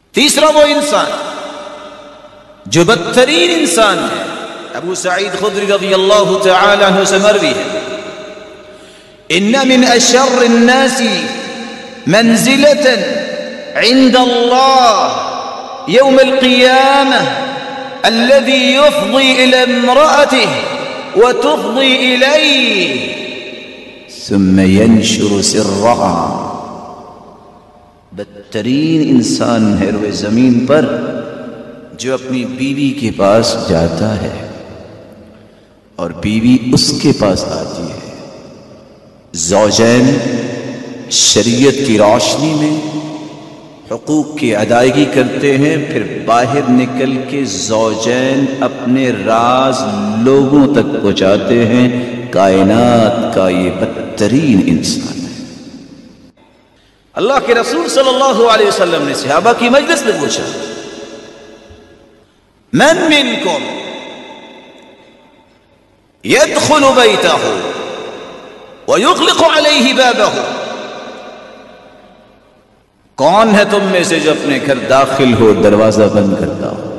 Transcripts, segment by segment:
تیسرا وہ انسان جو بدترین انسان ہے، ابو سعید خدری رضی اللہ تعالی عنہ سے مروی ہے، ان من اشر الناس منزلة عند الله يوم القيامة الذي يفضي إلى امرأته وتفضي إليه ثم ينشر سرها. بدترین انسان ہے روئے زمین پر جو اپنی بیوی کے پاس جاتا ہے اور بیوی اس کے پاس آتی ہے. زوجین شریعت کی روشنی میں حقوق کی ادائیگی کرتے ہیں، پھر باہر نکل کے زوجین اپنے راز لوگوں تک پہنچاتے ہیں. کائنات کا یہ بدترین انسان ہے. اللہ کے رسول صلی اللہ علیہ وسلم نے صحابہ کی مجلس میں پوچھا، من منکم يدخل بیتہ ويغلق علیہ بابہ، کون ہے تم میں سے جو اپنے گھر داخل ہو دروازہ بند کرتا ہو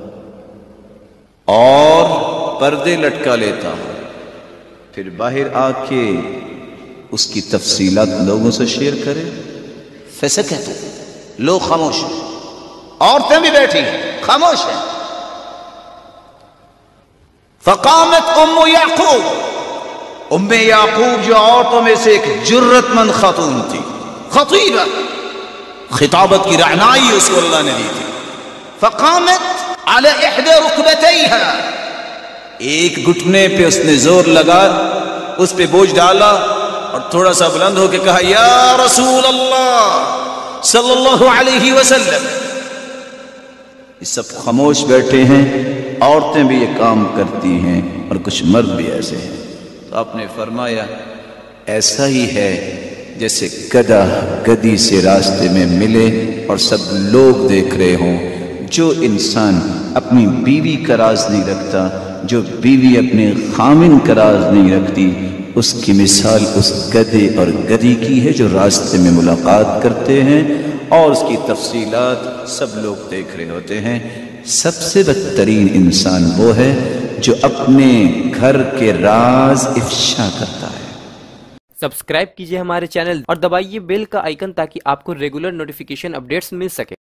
اور پردے لٹکا لیتا ہو، پھر باہر آ کے اس کی تفصیلات لوگوں سے شیئر کرے؟ فسکتوا، لوگ خاموش ہیں، عورتیں بھی بیٹھی ہیں خاموش ہیں. فقامت ام یعقوب، ام یعقوب جو عورتوں میں سے ایک جرت مند خاتون تھی، خطیبہ، خطابت کی رعنائی اس کو اللہ نے دی تھی. فقامت على احدى ركبتيها، ایک گھٹنے پہ اس نے زور لگا، اس پہ بوجھ ڈالا اور تھوڑا سا بلند ہو کے کہا، یا رسول اللہ صلی اللہ علیہ وسلم. یہ سب خاموش بیٹھے ہیں، عورتیں بھی یہ کام کرتی ہیں اور کچھ مرد بھی ایسے ہیں. تو آپ نے فرمایا ایسا ہی ہے جیسے گدھا گدھی سے راستے میں ملے اور سب لوگ دیکھ رہے ہوں. جو انسان اپنی بیوی کا راز نہیں رکھتا، جو بیوی اپنے خامن کا راز نہیں رکھتی، اس کی مثال اس گدھے اور گدھی کی ہے جو راستے میں ملاقات کرتے ہیں اور اس کی تفصیلات سب لوگ دیکھ رہے ہوتے ہیں. سب سے بدترین انسان وہ ہے جو اپنے گھر کے راز افشا کرتا ہے. سبسکرائب کیجئے ہمارے چینل اور دبائیے بیل کا آئیکن تاکہ آپ کو ریگولر نوٹیفیکیشن اپڈیٹس مل سکے.